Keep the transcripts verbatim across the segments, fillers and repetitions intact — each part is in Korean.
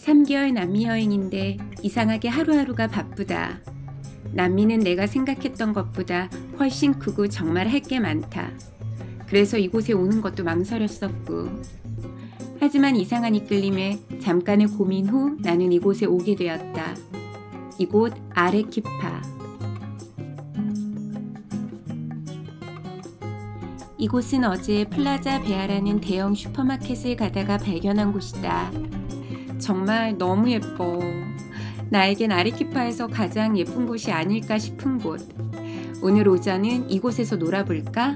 삼 개월 남미 여행인데 이상하게 하루하루가 바쁘다. 남미는 내가 생각했던 것보다 훨씬 크고 정말 할 게 많다. 그래서 이곳에 오는 것도 망설였었고. 하지만 이상한 이끌림에 잠깐의 고민 후 나는 이곳에 오게 되었다. 이곳 아레키파. 이곳은 어제 플라자 베아라는 대형 슈퍼마켓을 가다가 발견한 곳이다. 정말 너무 예뻐. 나에겐 아레키파에서 가장 예쁜 곳이 아닐까 싶은 곳. 오늘 오전은 이곳에서 놀아볼까?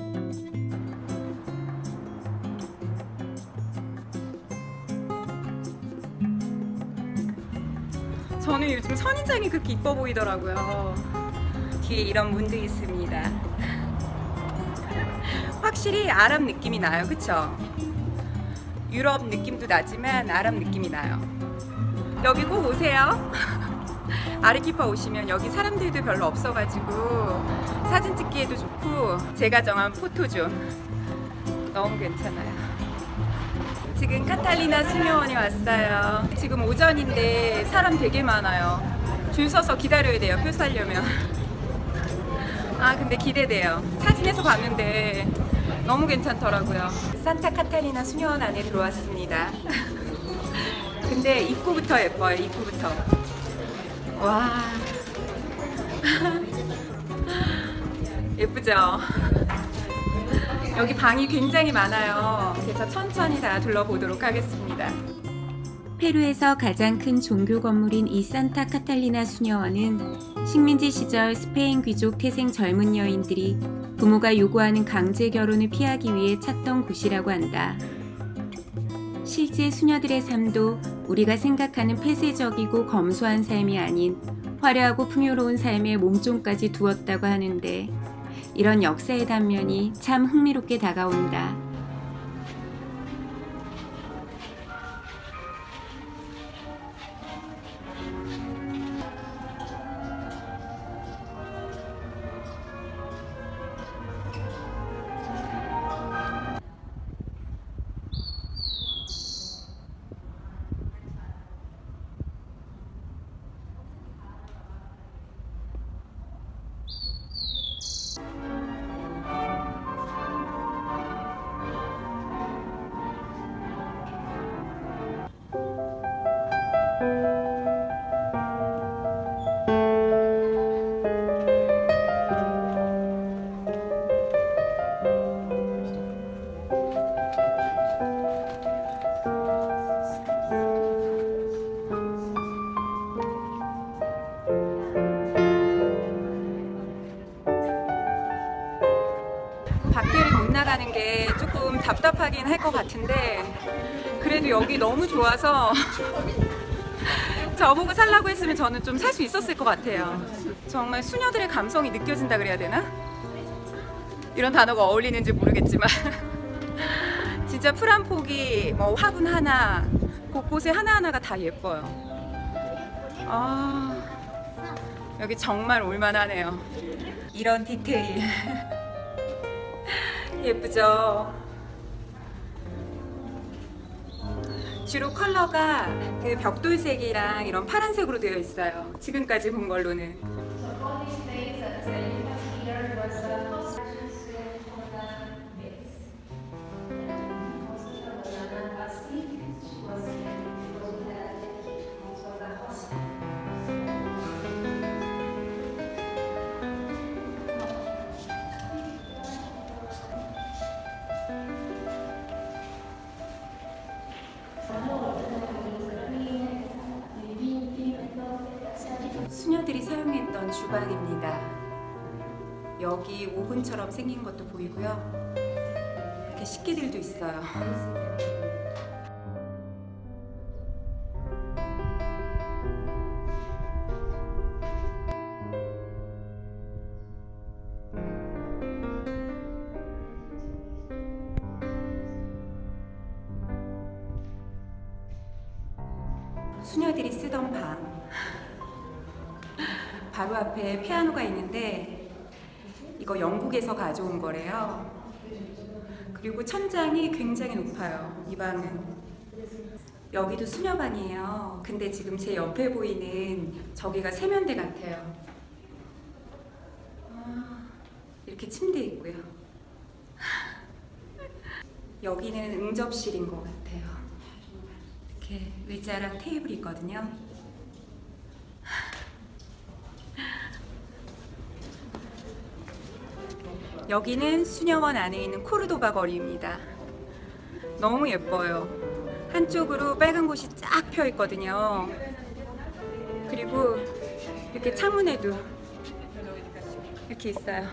저는 요즘 선인장이 그렇게 이뻐 보이더라고요. 뒤에 이런 문도 있습니다. 확실히 아랍 느낌이 나요, 그쵸? 유럽 느낌도 나지만 아랍 느낌이 나요. 여기 꼭 오세요. 아레키파 오시면 여기 사람들도 별로 없어가지고 사진 찍기에도 좋고 제가 정한 포토존 너무 괜찮아요. 지금 카탈리나 수녀원에 왔어요. 지금 오전인데 사람 되게 많아요. 줄 서서 기다려야 돼요, 표 사려면. 아 근데 기대돼요. 사진에서 봤는데 너무 괜찮더라고요. 산타 카탈리나 수녀원 안에 들어왔습니다. 근데 입구부터 예뻐요, 입구부터. 와. 예쁘죠? 여기 방이 굉장히 많아요. 그래서 천천히 다 둘러보도록 하겠습니다. 페루에서 가장 큰 종교 건물인 이 산타 카탈리나 수녀원은 식민지 시절 스페인 귀족 태생 젊은 여인들이 부모가 요구하는 강제 결혼을 피하기 위해 찾던 곳이라고 한다. 실제 수녀들의 삶도 우리가 생각하는 폐쇄적이고 검소한 삶이 아닌 화려하고 풍요로운 삶에 몸종까지 두었다고 하는데 이런 역사의 단면이 참 흥미롭게 다가온다. 밖에를 못 나가는 게 조금 답답하긴 할 것 같은데 그래도 여기 너무 좋아서 저보고 살라고 했으면 저는 좀 살 수 있었을 것 같아요. 정말 수녀들의 감성이 느껴진다 그래야 되나? 이런 단어가 어울리는지 모르겠지만 진짜 풀 한 폭이 뭐 화분 하나 곳곳에 하나하나가 다 예뻐요. 아 여기 정말 올만하네요. 이런 디테일 예쁘죠? 주로 컬러가 그 벽돌색이랑 이런 파란색으로 되어 있어요. 지금까지 본 걸로는. 수녀들이 사용했던 주방입니다. 여기 오븐처럼 생긴 것도 보이고요. 이렇게 식기들도 있어요. 수녀들이 쓰던 방. 바로 앞에 피아노가 있는데 이거 영국에서 가져온 거래요. 그리고 천장이 굉장히 높아요. 이 방은. 여기도 수녀반이에요. 근데 지금 제 옆에 보이는 저기가 세면대 같아요. 아, 이렇게 침대 있고요. 여기는 응접실인 것 같아요. 이렇게 의자랑 테이블이 있거든요. 여기는 수녀원 안에 있는 코르도바 거리입니다. 너무 예뻐요. 한쪽으로 빨간 곳이 쫙 펴 있거든요. 그리고 이렇게 창문에도 이렇게 있어요.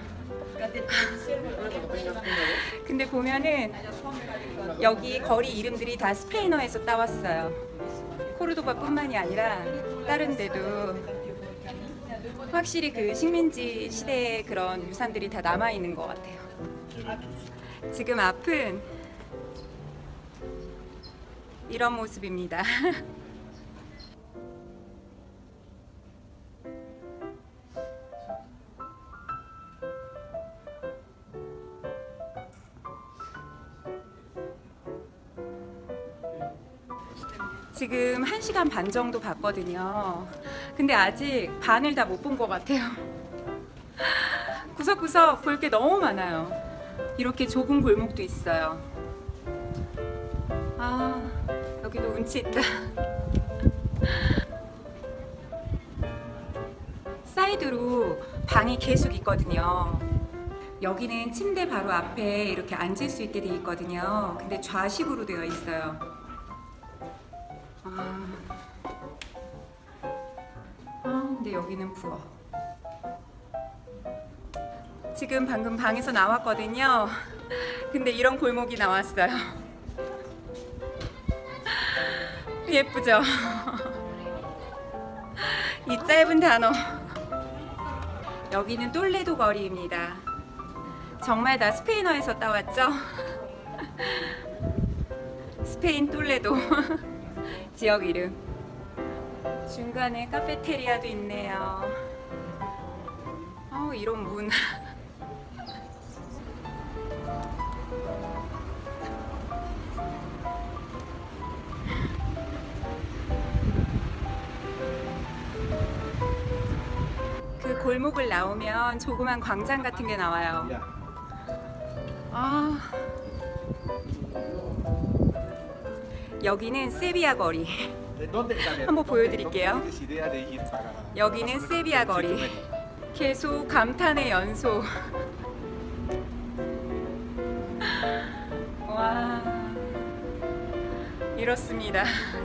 근데 보면은 여기 거리 이름들이 다 스페인어에서 따왔어요. 코르도바뿐만이 아니라 다른 데도 확실히 그 식민지 시대의 그런 유산들이 다 남아 있는 것 같아요. 지금 앞은 이런 모습입니다. 지금 한 시간 반 정도 봤거든요. 근데 아직 반을 다 못 본 것 같아요. 구석구석 볼 게 너무 많아요. 이렇게 좁은 골목도 있어요. 아, 여기도 운치 있다. 사이드로 방이 계속 있거든요. 여기는 침대 바로 앞에 이렇게 앉을 수 있게 돼 있거든요. 근데 좌식으로 되어 있어요. 아, 아 근데 여기는 부엌. 지금 방금 방에서 나왔거든요. 근데 이런 골목이 나왔어요. 예쁘죠? 이 짧은 단어. 여기는 똘레도 거리입니다. 정말 다 스페인어에서 따왔죠? 스페인 똘레도 지역 이름. 중간에 카페테리아도 있네요. 어, 이런 문. 그 골목을 나오면 조그만 광장 같은 게 나와요. 아, 여기는 세비야 거리. 한번 보여드릴게요. 여기는 세비야 거리. 계속 감탄의 연소. 와, 이렇습니다.